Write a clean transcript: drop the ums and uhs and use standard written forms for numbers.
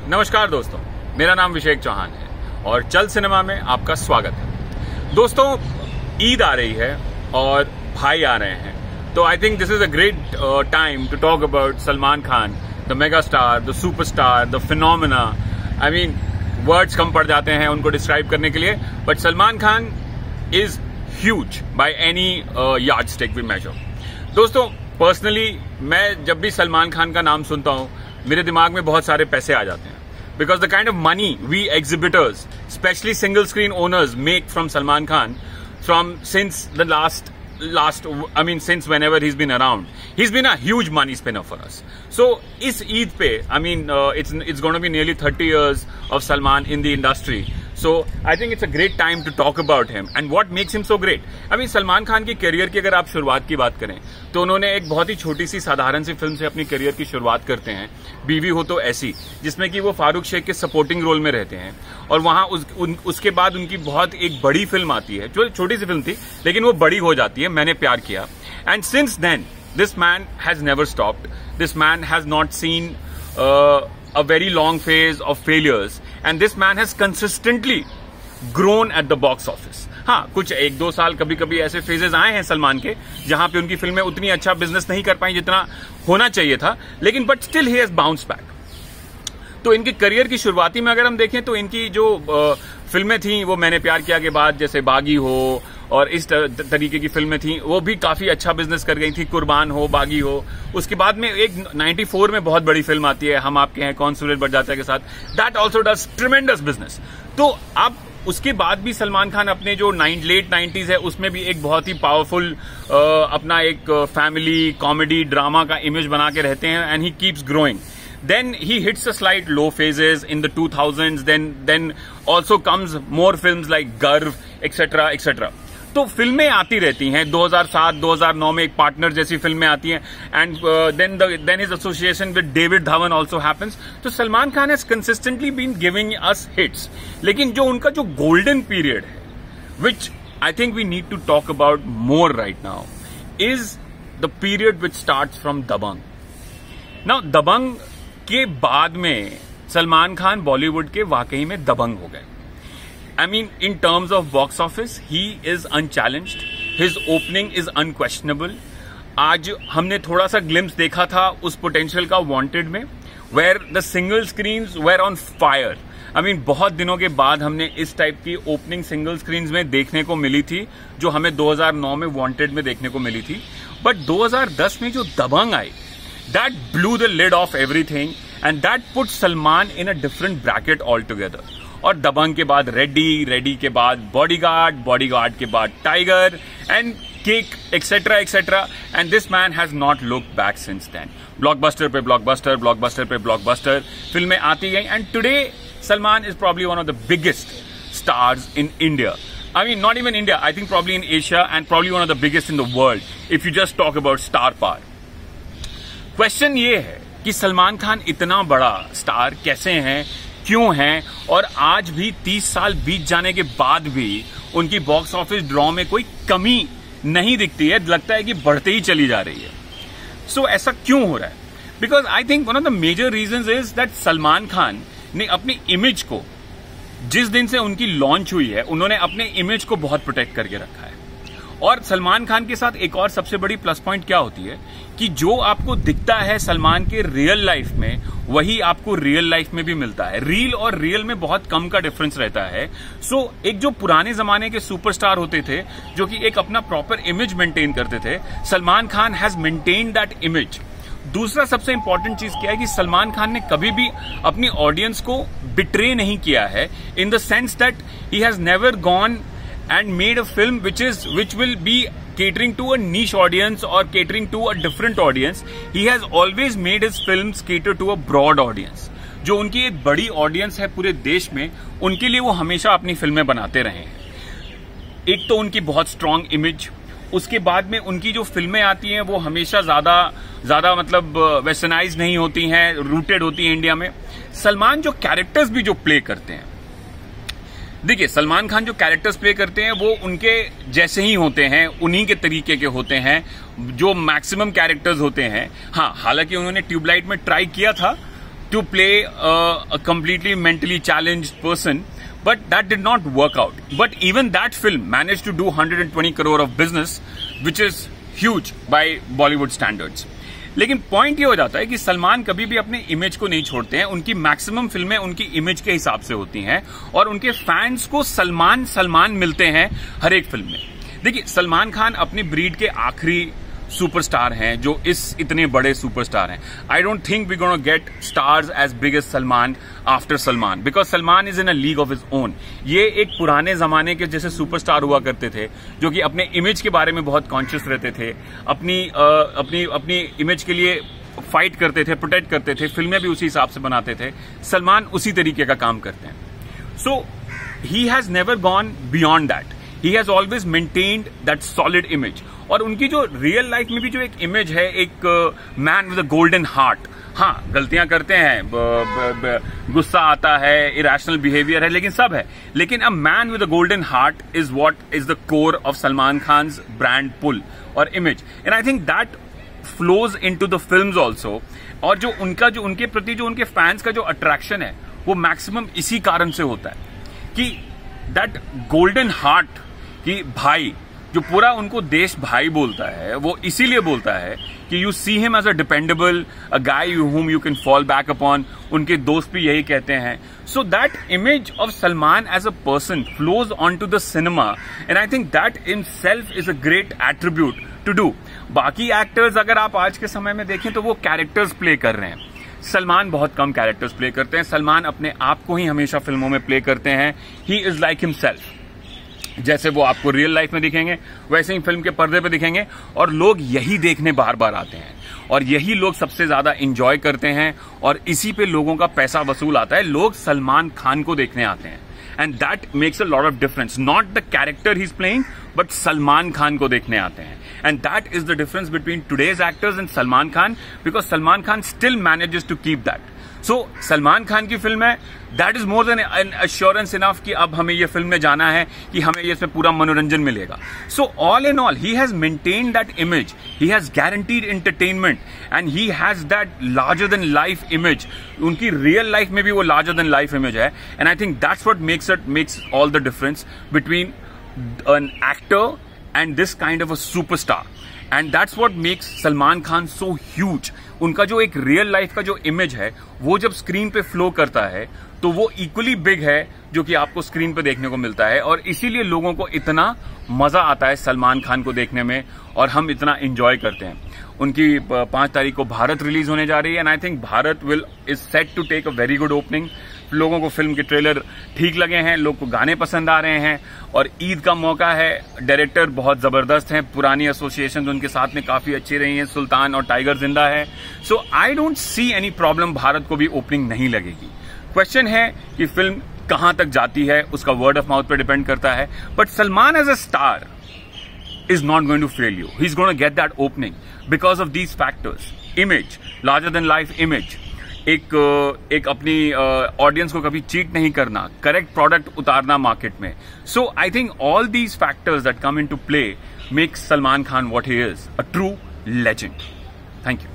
नमस्कार दोस्तों, मेरा नाम अभिषेक चौहान है और चल सिनेमा में आपका स्वागत है। दोस्तों, ईद आ रही है और भाई आ रहे हैं, तो I think this is a great time to talk about Salman Khan, the mega star, the superstar, the phenomena. I mean words कम पड़ जाते हैं उनको डिस्क्राइब करने के लिए, but Salman Khan is huge by any yardstick we measure. दोस्तों, पर्सनली मैं जब भी सलमान खान का नाम सुनता हूं, मेरे दिमाग में बहुत सारे पैसे आ जाते हैं, because the kind of money we exhibitors, specially single screen owners, make from Salman Khan from since the last since whenever he's been around, he's been a huge money spinner for us. So is Eid pe, it's going to be nearly 30 years of Salman in the industry. So I think it's a great time to talk about him and what makes him so great. Salman Khan की career की अगर आप शुरुआत की बात करें तो उन्होंने एक बहुत ही छोटी सी साधारण सी फिल्म से अपनी करियर की शुरुआत करते हैं, बीवी हो तो ऐसी, जिसमें कि वो फारूक शेख के सपोर्टिंग रोल में रहते हैं। और वहां उसके बाद उनकी बहुत एक बड़ी फिल्म आती है, जो छोटी सी फिल्म थी लेकिन वो बड़ी हो जाती है, मैंने प्यार किया। And since then this man has never stopped, this man has not seen a very long phase of failures, and this man has consistently grown at the box office. हाँ, कुछ 1-2 साल कभी कभी ऐसे फेजेस आए हैं सलमान के जहां पे उनकी फिल्में उतनी अच्छा बिजनेस नहीं कर पाई जितना होना चाहिए था, लेकिन but still he has bounce back. तो इनकी करियर की शुरुआती में अगर हम देखें तो इनकी जो फिल्में थी वो मैंने प्यार किया के बाद, जैसे बागी हो और इस तरीके की फिल्में थी, वो भी काफी अच्छा बिजनेस कर गई थी। कुर्बान हो, बागी हो, उसके बाद में एक 94 में बहुत बड़ी फिल्म आती है, हम आपके हैं कौन, सूरज बड़जात्या के साथ, that also does tremendous business. तो अब उसके बाद भी सलमान खान अपने जो लेट 90s है उसमें भी एक बहुत ही पावरफुल अपना एक फैमिली कॉमेडी ड्रामा का इमेज बना के रहते हैं, and he keeps growing. Then he hits a slight low phases in the 2000s. Then also comes more films like Garv, etc., etc. तो फिल्में आती रहती हैं। 2007-2009 में एक पार्टनर जैसी फिल्में आती हैं, and then his association with David Dhawan also happens. तो Salman Khan has consistently been giving us hits. लेकिन जो उनका जो गोल्डन पीरियड है, which I think we need to talk about more right now, is the period which starts from Dabangg. Now Dabangg के बाद में सलमान खान बॉलीवुड के वाकई में दबंग हो गए। I mean in terms of box office he is unchallenged, his opening is unquestionable. आज हमने थोड़ा सा ग्लिम्स देखा था उस पोटेंशियल का वांटेड में, where the single screens were on fire. I mean बहुत दिनों के बाद हमने इस टाइप की ओपनिंग सिंगल स्क्रीन्स में देखने को मिली थी, जो हमें 2009 में वांटेड में देखने को मिली थी। बट 2010 में जो दबंग आई, that blew the lid off everything and that put Salman in a different bracket altogether. और दबंग के बाद रेडी के बाद बॉडीगार्ड के बाद Tiger and Kick etcetera etcetera, and this man has not look back since then. Blockbuster पे blockbuster फिल्में आती गई, and today Salman is probably one of the biggest stars in India. I mean, not even India, I think probably in Asia and probably one of the biggest in the world if you just talk about star power. Question ये है कि सलमान खान इतना बड़ा star कैसे हैं, क्यों हैं, और आज भी 30 साल बीत जाने के बाद भी उनकी बॉक्स ऑफिस ड्रॉ में कोई कमी नहीं दिखती है, लगता है कि बढ़ते ही चली जा रही है। सो ऐसा क्यों हो रहा है? Because I think one of the major reasons is that Salman Khan ने अपनी इमेज को, जिस दिन से उनकी लॉन्च हुई है, उन्होंने अपने इमेज को बहुत प्रोटेक्ट करके रखा है। और सलमान खान के साथ एक और सबसे बड़ी प्लस पॉइंट क्या होती है कि जो आपको दिखता है सलमान के रियल लाइफ में, वही आपको रियल लाइफ में भी मिलता है। रील और रियल में बहुत कम का डिफरेंस रहता है। सो एक जो पुराने जमाने के सुपरस्टार होते थे, जो कि एक अपना प्रॉपर इमेज मेंटेन करते थे, Salman Khan has maintain that image. दूसरा सबसे इंपॉर्टेंट चीज क्या है कि सलमान खान ने कभी भी अपनी ऑडियंस को बिट्रे नहीं किया है, in the sense that he has never gone and made a film which will be catering to a niche audience or catering to a different audience. He has always made his films cater to a broad audience. जो उनकी एक बड़ी audience है पूरे देश में, उनके लिए वो हमेशा अपनी फिल्में बनाते रहे हैं। एक तो उनकी बहुत स्ट्रांग इमेज, उसके बाद में उनकी जो फिल्में आती हैं वो हमेशा ज्यादा मतलब वेस्टर्नाइज नहीं होती हैं, रूटेड होती हैं इंडिया में। सलमान जो कैरेक्टर्स भी जो प्ले करते हैं, देखिए सलमान खान जो कैरेक्टर्स प्ले करते हैं वो उनके जैसे ही होते हैं, उन्हीं के तरीके के होते हैं जो मैक्सिमम कैरेक्टर्स होते हैं। हाँ, हालांकि उन्होंने ट्यूबलाइट में ट्राई किया था to play a completely mentally challenged person, but that did not work out. But even that film managed to do 120 crore of business, which is huge by Bollywood standards. लेकिन point ये हो जाता है कि सलमान कभी भी अपने इमेज को नहीं छोड़ते हैं। उनकी मैक्सिमम फिल्में उनकी इमेज के हिसाब से होती हैं और उनके फैंस को सलमान मिलते हैं हर एक फिल्म में। देखिए, सलमान खान अपनी ब्रीड के आखिरी सुपरस्टार हैं जो इतने बड़े सुपरस्टार हैं। I don't think we gonna get stars as big as Salman after Salman, because Salman is in a league of his own. ये एक पुराने जमाने के जैसे सुपरस्टार हुआ करते थे जो कि अपने इमेज के बारे में बहुत कॉन्शियस रहते थे, अपनी इमेज के लिए फाइट करते थे, प्रोटेक्ट करते थे, फिल्में भी उसी हिसाब से बनाते थे। सलमान उसी तरीके का काम करते हैं। So he has never gone beyond that, he has always maintained that solid image. और उनकी जो रियल लाइफ में भी जो एक इमेज है, एक man with a golden heart. हाँ, गलतियां करते हैं, गुस्सा आता है, इरेशनल बिहेवियर है, लेकिन सब है। लेकिन a man with a golden heart is what is the core of Salman Khan's brand pull और image, and I think that flows into the films also. और जो उनके प्रति जो उनके फैंस का जो अट्रैक्शन है वो मैक्सिमम इसी कारण से होता है कि दैट गोल्डन हार्ट, कि भाई जो पूरा उनको देश भाई बोलता है, वो इसीलिए बोलता है कि you see him as a dependable, a guy whom you can fall back upon. उनके दोस्त भी यही कहते हैं। So that image of Salman as a person flows on to the cinema, and I think that in self is a great attribute to do. बाकी actors अगर आप आज के समय में देखें तो वो कैरेक्टर्स प्ले कर रहे हैं। सलमान बहुत कम कैरेक्टर्स प्ले करते हैं। सलमान अपने आप को ही हमेशा फिल्मों में प्ले करते हैं। He is like himself. जैसे वो आपको रियल लाइफ में दिखेंगे वैसे ही फिल्म के पर्दे पे दिखेंगे, और लोग यही देखने बार बार आते हैं और यही लोग सबसे ज्यादा एंजॉय करते हैं और इसी पे लोगों का पैसा वसूल आता है। लोग सलमान खान को देखने आते हैं, and that makes a lot of difference. Not the character he is playing, but Salman Khan को देखने आते हैं, and that is the difference between today's actors and Salman Khan, because Salman Khan still manages to keep that. So Salman Khan की फिल्म है, that is more than an assurance enough कि अब हमें ये फिल्म में जाना है, कि हमें ये इसमें पूरा मनोरंजन मिलेगा। So all in all he has maintained that image, he has guaranteed entertainment, and he has that larger than life image. उनकी रियल लाइफ में भी वो लार्जर देन लाइफ इमेज है, and I think that's what makes all the difference between an actor and this kind of a superstar, and that's what makes Salman Khan so huge. उनका जो एक real life का जो image है वो जब screen पे फ्लो करता है तो वो इक्वली बिग है जो कि आपको स्क्रीन पे देखने को मिलता है, और इसीलिए लोगों को इतना मजा आता है सलमान खान को देखने में और हम इतना एंजॉय करते हैं। उनकी 5 तारीख को भारत रिलीज होने जा रही है, and I think Bharat is set to take a very good opening. लोगों को फिल्म के ट्रेलर ठीक लगे हैं, लोग को गाने पसंद आ रहे हैं, और ईद का मौका है। डायरेक्टर बहुत जबरदस्त हैं, पुरानी एसोसिएशन उनके साथ में काफी अच्छी रही हैं, सुल्तान और Tiger Zinda Hai. So I don't see any problem, Bharat को भी ओपनिंग नहीं लगेगी। क्वेश्चन है कि फिल्म कहां तक जाती है, उसका वर्ड ऑफ माउथ पर डिपेंड करता है, but Salman as a star is not going to fail you. He's going to get that opening because of these factors. Image, larger than life image. एक अपनी ऑडियंस को कभी चीट नहीं करना, correct product उतारना मार्केट में. So I think all these factors that come into play make Salman Khan what he is, a true legend. Thank you.